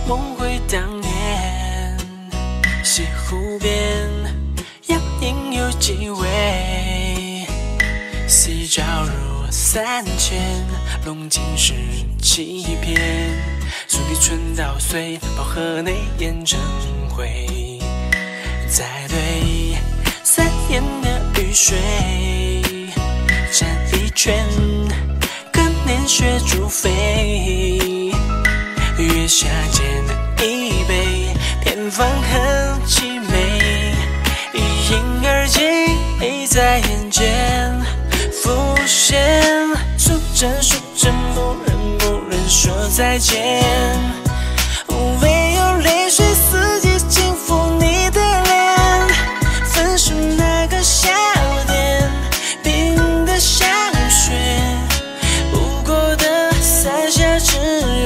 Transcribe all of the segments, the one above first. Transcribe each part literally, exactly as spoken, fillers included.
梦回当年，西湖边摇影有几位？夕照入三千，龙井是七片。树立春稻穗，宝盒内验成灰。再对三年的雨水，沾一圈，隔年雪逐飞。月下见一杯，偏方很凄美。一饮而尽，在眼间浮现。数着数着，不忍不忍说再见。唯有泪水四季轻抚你的脸。分手那个夏天，冰的像雪，不过的伞下之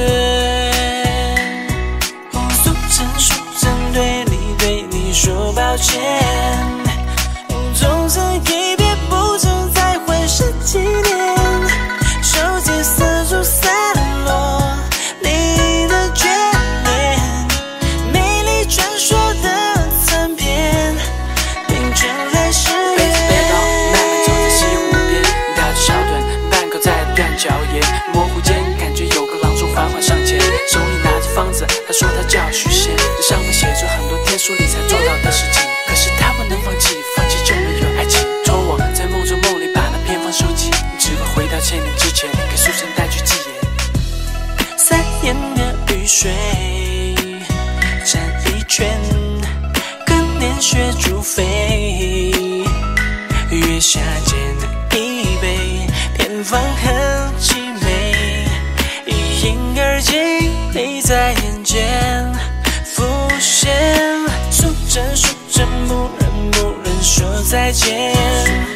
约。数着数着，对你对你说抱歉。从此一别不曾再回首纪念。手机四处散落你的眷恋，美丽传说的残片，变成了誓言。背着背包慢慢走在西湖边，踏着小腿，半靠在断脚岩。模糊间感觉有个郎中缓缓上前，手里拿着方子，他说他叫许仙，这上面写着很多天书里才做到的事情。可是他不能放弃，放弃就没有爱情。托我在梦中梦里把那偏方收集，只为回到千年之前，给书生带去寄言。三年的雨水，沾一圈，隔年雪逐飞。月下见一杯，偏方很凄美。一饮而尽，你在眼间浮现。数着数着，不忍不忍说再见。